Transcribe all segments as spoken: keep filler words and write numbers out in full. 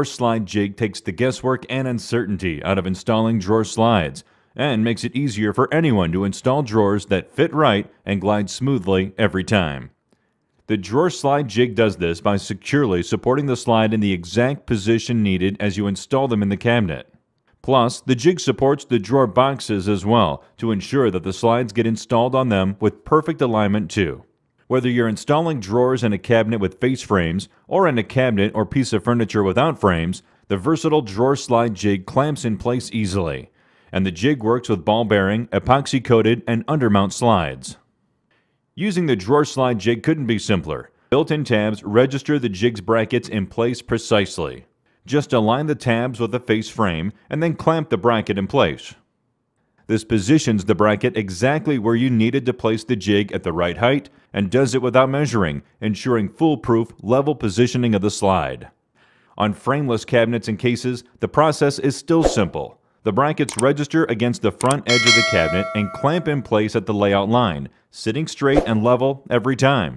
Drawer Slide Jig takes the guesswork and uncertainty out of installing drawer slides, and makes it easier for anyone to install drawers that fit right and glide smoothly every time. The Drawer Slide Jig does this by securely supporting the slide in the exact position needed as you install them in the cabinet. Plus, the jig supports the drawer boxes as well to ensure that the slides get installed on them with perfect alignment too. Whether you're installing drawers in a cabinet with face frames or in a cabinet or piece of furniture without frames, the versatile Drawer Slide Jig clamps in place easily, and the jig works with ball bearing, epoxy coated, and undermount slides. Using the Drawer Slide Jig couldn't be simpler. Built-in tabs register the jig's brackets in place precisely. Just align the tabs with the face frame and then clamp the bracket in place. This positions the bracket exactly where you needed to place the jig at the right height and does it without measuring, ensuring foolproof, level positioning of the slide. On frameless cabinets and cases, the process is still simple. The brackets register against the front edge of the cabinet and clamp in place at the layout line, sitting straight and level every time.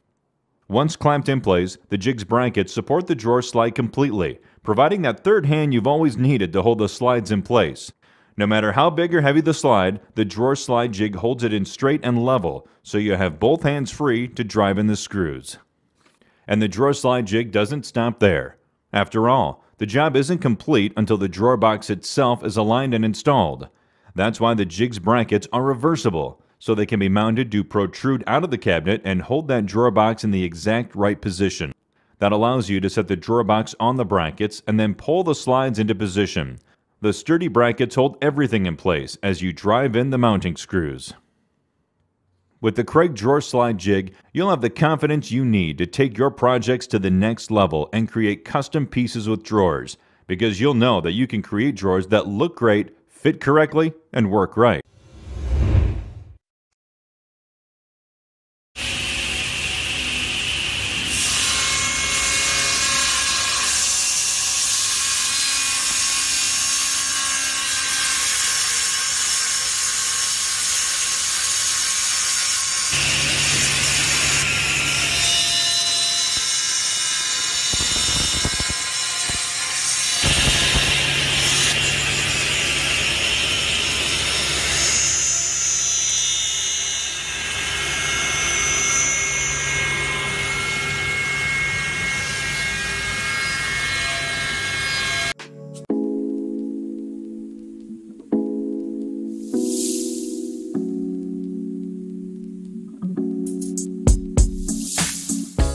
Once clamped in place, the jig's brackets support the drawer slide completely, providing that third hand you've always needed to hold the slides in place. No matter how big or heavy the slide, the Drawer Slide Jig holds it in straight and level, so you have both hands free to drive in the screws. And the Drawer Slide Jig doesn't stop there. After all, the job isn't complete until the drawer box itself is aligned and installed. That's why the jig's brackets are reversible, so they can be mounted to protrude out of the cabinet and hold that drawer box in the exact right position. That allows you to set the drawer box on the brackets and then pull the slides into position. The sturdy brackets hold everything in place as you drive in the mounting screws. With the Kreg Drawer Slide Jig, you'll have the confidence you need to take your projects to the next level and create custom pieces with drawers, because you'll know that you can create drawers that look great, fit correctly, and work right.